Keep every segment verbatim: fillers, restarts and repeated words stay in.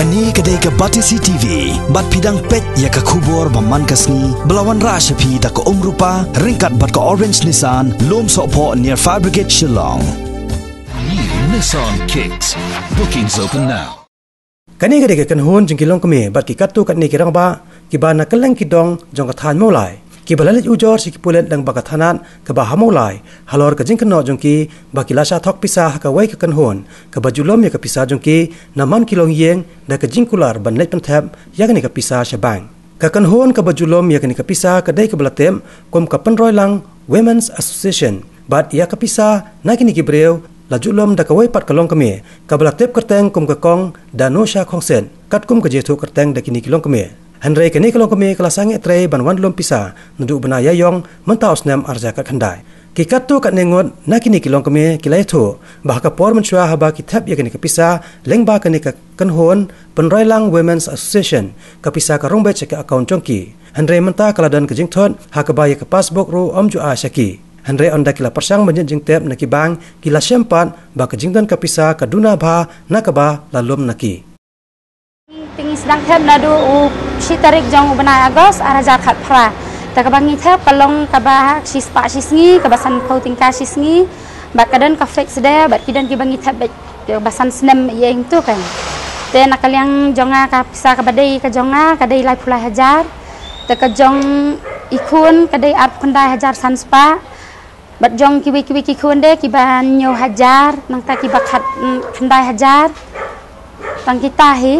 Kani kedai ke Batisi T V, bat pidang pet ya ke kubur baman kasni, belawan rasyapi tak ke umrupa, ringkat bat ke Orange Nissan, lom sokpo near Fire Brigade Shillong. New Nissan Kicks. Bookings open now. Kani kedai ke kanhun jengkilong kami, bat ki katu kat ni kirang ba, ki ba na keleng kidong jong kathan maulai. Ki balalit ujor si ki pulet dang bakathanan ke ba hamulai, halor ke jengkeno jongki, ba ki lasa thok pisah ka wai ke kanhun, ke bajulom ya ke pisah jongki, naman kilong yeng da ke jingkular ban let penthap ya ke ni ke pisah syabang. Ke kanhun ke bajulom ya ke ni ke pisah ke dai ke belatem, kum ke penroi lang Women's Association, bat ya ke pisah na kini ki breu, la julom da ke wai pat kalong kami, ke belatep kerteng kum ke kong da no sya khongsen, kat kum ke jetu kerteng da kini kilong kami. Henry kini kalau kami kelas sangat tray banwan lom pisah nuduk benaya yong mentaus nem arja kat khandai. Kikat tu kat nengot nak kini kilong kami kilai tu bah kapor mencuah haba kitab ya kini kepisah lengba kini ke kenhon penroi lang Women's Association kepisah ke rongbe cek akaun jongki. Henry mentah kaladan ke jingthot ha ke baya ke passbook ru om jua syaki. Henry onda kila persang menjeng jingtep naki bang kila sempat ba ke jingdan kepisah ke duna ba nakaba lalum naki. Tinggi sedang tem nadu si tarik jong benai Agos arajar khat pra tak bangi tep kalong kabah si spa sisngi kabasan kau tingkah sisngi bak kadan ka fix dia bak kidan ki bangi tep basan senem yang tu kan te nak yang jonga ka pisa ka badai ka jonga ka dai lai pulai hajar te ka jong ikun ka dai art kundai hajar san spa bat jong kiwi kiwi ki kun de ki ban nyo hajar nang ta ki bakhat kundai hajar tang kita hi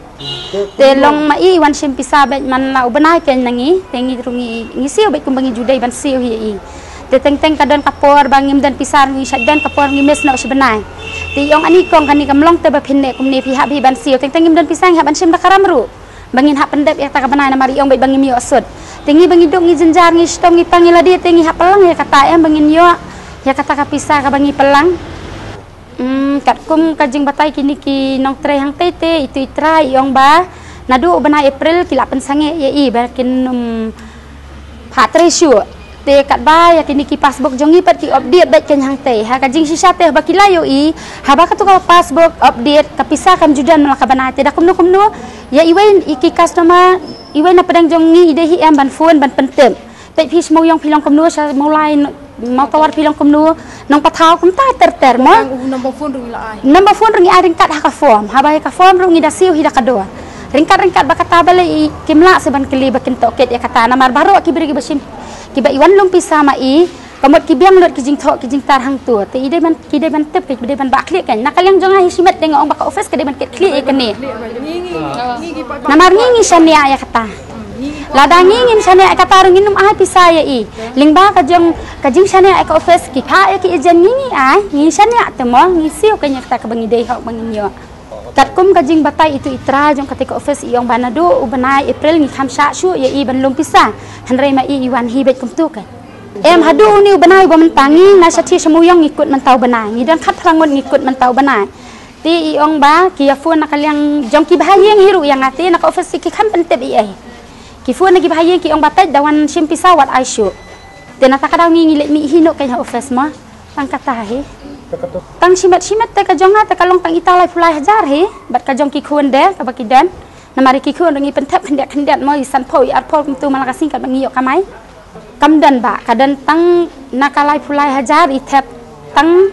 te long mai wan sim pisa bet man lau benai ken nangi tengi rungi ngisiu bet kumbangi judai ban siu hi te teng teng kadon kapor bangim dan pisar ngi syaddan kapor ngi mes na sebenai te yong ani kong kani kamlong te bapinne kumne pi hab hi ban siu teng teng dan pisang hab ban sim bakaram ru bangin hab pendep ya ta benai na mari yong bet bangim yo sud tengi bangi dok ngi jenjar ngi stong ngi pangila dia tengi hab pelang ya kata em bangin yo ya kata ka pisa ka bangi pelang. Hmm, kat kum kajing batai kini ki nong tre hang tete itu itra yong ba nadu benai April kila pensange ye i bakin um pat ratio te kat ba ya kini ki passbook jongi pat ki update bet ken hang te ha kajing sisa teh bakila yo i ha ba ka tu ka passbook update kapisa kam judan melaka banai te da kum no kum no ya iwen iki customer iwen na pedang jongi ide hi am ban phone ban pentem te phi smo yong pilong kum no sa mulai mau tawar pilong kumnu nong patau kum ta ter ter mo number phone rungi la ai number phone rungi ai ringkat ha ka form ha bai ka form rungi da siu hi da kadua ringkat ringkat bakata bale i kimla seban kili bakin toket ya kata namar baru ki beri ki basim ki ba iwan lum pisa ma i kamot ki biang lot ki jing thok ki jing tar hang tu te ide man ki de man tep ki de man ba klik kan nakal yang jonga hi simet tengok ong baka office ke de man klik ke ni namar ngingi sania ya kata ladang ingin sana kata orang inum ai pisa ya i lingba ka jong ka jing sana ka office ki kha ki ejen ngi ai ngi sana temo ngi siu ka nyakta ka bangi dei hok bangin yo kat kum ka jing batai itu itra jong ketika office iong banadu ubenai April ngi khamsa shu ya i ban lum pisa hanrei ma i iwan hi bet kum tu kan em hadu ni ubenai bo mentangi na sathi semuyong ngikut mentau benai ngi dan khat rangon ngikut mentau benai ti iong ba ki afun nakal yang jong ki bahayeng hiru yang ati nak office ki kham pentep i ai kifu lagi bahaya ki ong batai dawan sim pisawat aisyuk tena tak kadang ngi let mi hino kaya office ma tang kata he tang simat simat te ka jonga te kalong tang italai fulai hajar he bat ka jong ki khun de ka bakidan namari ki khun ngi pentap khendak khendak mo isan phoi ar phol tu malakasing kat bangi yo kamai kamdan ba kadan tang nakalai fulai hajar itep tang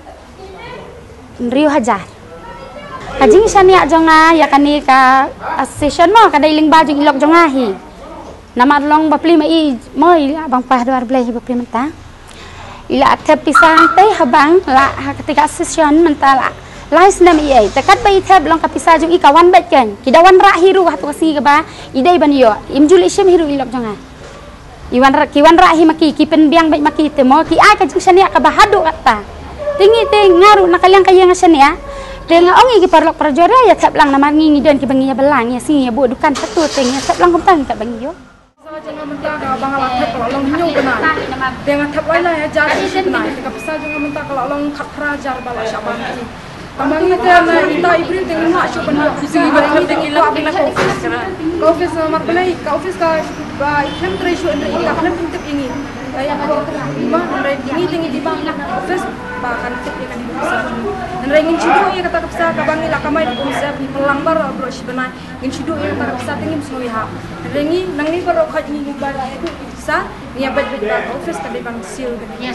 riu hajar kajing sania jonga ya kani ka association mo kadai ling baju ilok jonga hi nama long bapli mai moi abang pah duar blai bapli menta ila atep pisang teh habang la ketika association menta la lais nam i ai takat bai tep long ka pisa jung i kawan bet kan kidawan ra hiru hatu kasi ka ba idai ban yo imjul isim hiru ilok jonga iwan ra kiwan ra hi maki ki pen biang bai maki temo ki ai kajing sania ka bahadu kata tingi te ngaru nakalyang kayang sania dengan orang yang perlu perjora ya tak lang nama ngi dan ki bangi ya belang ya sini ya bu dukan satu teng ya tak lang kumtang kat bangi yo jangan mentah bang ala tap kalau long nyu kena dengan tap wala ya jadi kena ka pisa jangan mentah kalau long khat rajar bala syaban ki Abang kita na ita April tengok mak syuk pernah bisa balik dengan ilak bila ke office sekarang. Ke office mar balai ke office ka ba ikhlam tray syuk ndai ita kan tip ini. Yang ada ba ndai ini tengi di bang office ba kan tip kan di bisa. Ndai ngin cidu ya kata kapsa ka bang ilak kamai di konsep ni pelanggar bro sibana ngin cidu ya kata kapsa tengi musoi ha. Ndai ngi nang ni bro khat ni ba itu bisa ni abad ba office ka di bang sil. Yes.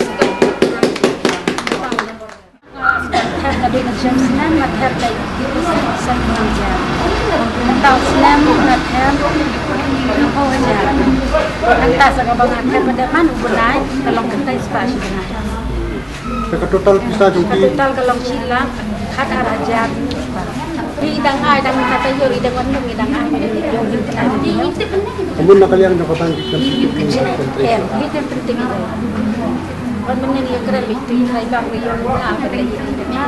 Tapi macam senang nak herda itu sen mengajar. Tahu senang nak herda oh ajar. Entah sekarang herda pada mana bunai kalau kita spasi bunai. Total bisa jumpi. Total kalau sila hat arajar. Di idang ai idang kata yo idang wan idang ai yo di itu penting. Amun nak kalian jabatan kita. Itu penting. Orang menyanyi yang keren itu yang bang yang apa lagi yang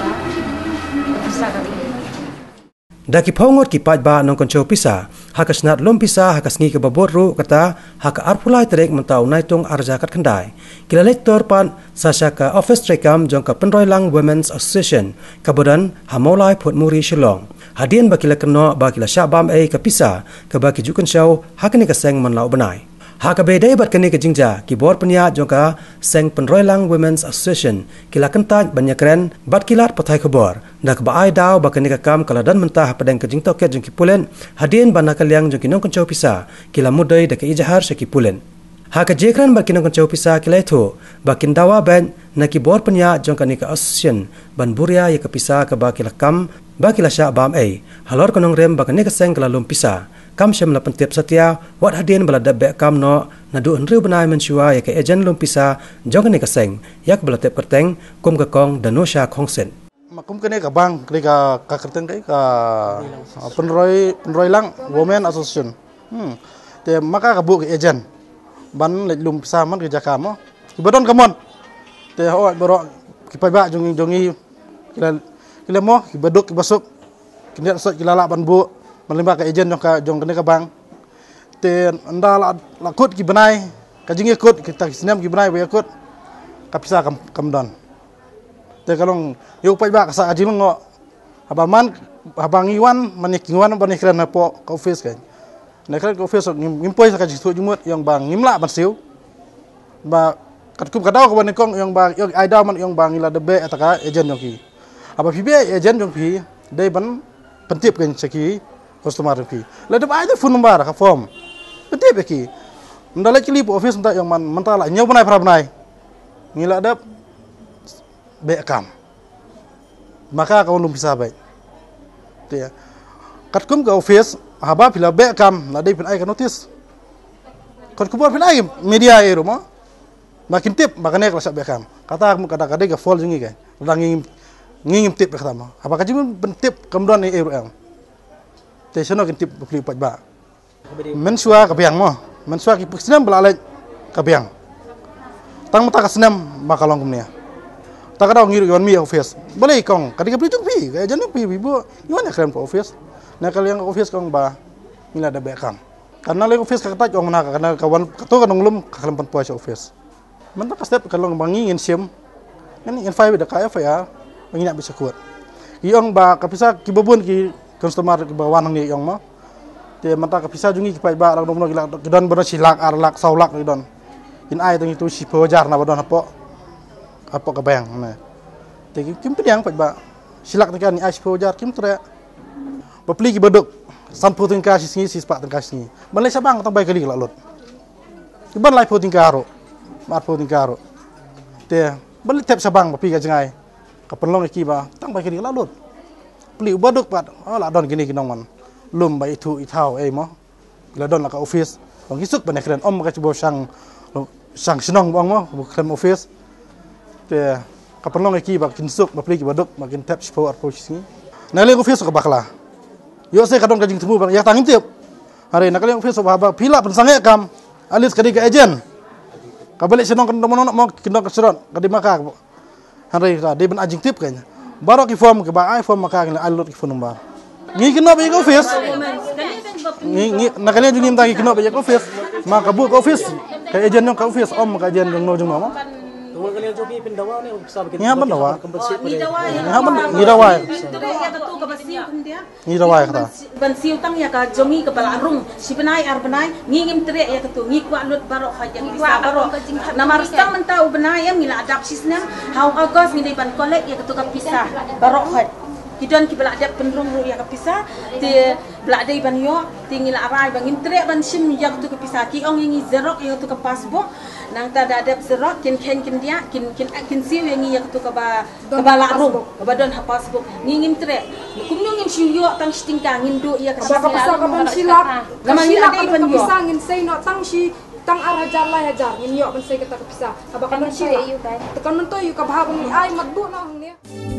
bisa kali. Daki paungot ki pajba nong konco pisa, hakas nat lom pisa hakas ngi ke babor ru kata hak arpulai terek mentau naitung arjakat kendai. Kila lektor pan sasaka office trekam jongka penroilang Women's Association kabudan hamolai put muri Shillong. Hadian bakila keno bakila syabam e ke pisa ke baki jukan show hakani ke seng menlau benai. Hak bedai bat kini ke jingja kibor penya jongka seng penroilang Women's Association kila kentaj banyak keren bat kilat patai kebor dak baai daw bakani ke kam kaladan mentah padang ke jingto ket jongki pulen hadien bana kaliang jongki nong kencau pisa kila mudai dak ijahar seki pulen. Hak jekran bakin nong kencau pisa kila itu bakin dawa ben na kibor penya jongka ni ke association ban buria ye ke pisa ke bakila kam bakila sya bam ai halor konong rem bakani ke seng kala lum pisa. Kam syam la pentip setia wat hadien bala dabbe kam no nadu henru benai mensua ya ke ejen lum pisa jong ni kaseng yak bala tep kerteng kum ka kong danosha khongsen makum kene ka bang kri ka ka kerteng kai ka penroi penroi lang Women Association hmm te maka ka bu ke ejen ban le lum pisa man ke jaka mo kibadon kamon te ho boro kipai ba jongi jongi kila kila mo kibaduk kibasuk kini sot kilala ban bu melimba ke ejen jong ka jong kene ka bang te anda la lakut ki benai ka jingi kut kita sinam ki benai ba yakut ka pisa kam kam don te kalong yu pai ba ka sa ajing ngo abaman abang iwan manik iwan banik ran po ka office kan na kan ka office ngimpoi sa ka jitu jumut yang bang ngimla ban siu ba kat kup kadaw ka ban kong yang bang yang aida man yang bang ila debe ataka ejen jong ki aba pibe ejen jong pi dei ban pentip kan seki customer pi la de aja phone number ka form bete beki ndala kili po office mta yang man mentala nyaw banai pra banai ngila dap be kam maka ka undum bisa baik te kat kum ka office haba pila be kam la de pin ai ka notice kat kubor pin ai media e ruma makin tip makane ka be kam kata aku kada kada ka fall jingi ka rangi ngingim tip ka tama haba ka jimun tip kamdon e ru te sono kin tip bukli pat ba mensua ka biang mo mensua ki pusnam bala ka biang tang mata ka senam makalong kumnia tak ada ngiru yon mi office boleh kong kadika beli pi ka janu pi bibo yon kren po office na kaliang office kong ba mila da bekam karena le office ka kata jong na karena kawan kato ka nglum ka kalempan po office man ta step kalong bangi ngin sim ngin in five da ka fa ya ngina bisa kuat yong ba kapisa kibabun ki customer ke bawah nang ni yang ma te mata ka pisa jungi ki pai ba rang nomno gila don bono silak arlak saulak ni don in ai tang itu si pojar na bodon apo apo ka bayang na te kim piang pai ba silak ni kan ni ai si pojar kim tre bapli ki bodok san putin ka si si spak tang ka si balai sabang tang bai kali la lot ki ban lai putin ka ro mat putin ka ro te balai tep sabang bapi ka jangai ka penlong ki ba tang bai kali la lot peli ubaduk pat oh la don gini kinong man lum ba itu itau eh mo la don la ka office bang isuk ban ekran om ka cibo sang sang sinong bang mo bukan office te ka perlong ki ba kinsuk ba peli ubaduk makin tap sipo ar posisi na le office ka bakla yo se ka don ka jing temu bang ya tangim tiap hari na kali office ba ba pila pensange kam alis kadi ka ejen ka balik sinong kan mono mo kinong ka surat kadi maka hari ka de ben ajing tip kanya baru ki form ke ba iPhone maka ngila alot ki phone number ngi kino ba ko office ngi ngi nakalian jungim tangi kino ba ko office maka bu ko office ka ejen ka office om ka ejen no jung no Tunggu kalian joki pendawa ni sabi kita. Ni apa pendawa? Ni dawa ya. Ni apa ni dawa? Tere ya katu ka basiu kundia. Ni dawa kata. Bansiu tang ya ka jomi ka balarung. Si benai ar benai ngingim tere ya katu ngi kwa lut barok haja bisa barok. Namar stang mentau benai ya mila adap sisna. Hau agos ngi ban kolek ya katu ka pisah barok haj. Kidon ki belak dep penrung ru ya kapisa ti belak dei ban yo ti ngila arai bangin trek ban sim ya tu kapisa ki ong ngi zerok ya tu ka passbook nang ta da dep zerok kin ken kin dia kin kin kin siu yang ngi ya tu ka ba ka ba la ru ka ba don ha passbook ngi ngim trek kum nu ngim siu yo tang sting ka ngin do ya ka kapisa ka ban silap lama ni ada ban kapisa ngin sei no tang si tang ar hajar la hajar ngin yo ban sei ka kapisa ka ba kan si tekan men to yu ka ba ban ai mat bu na hang ni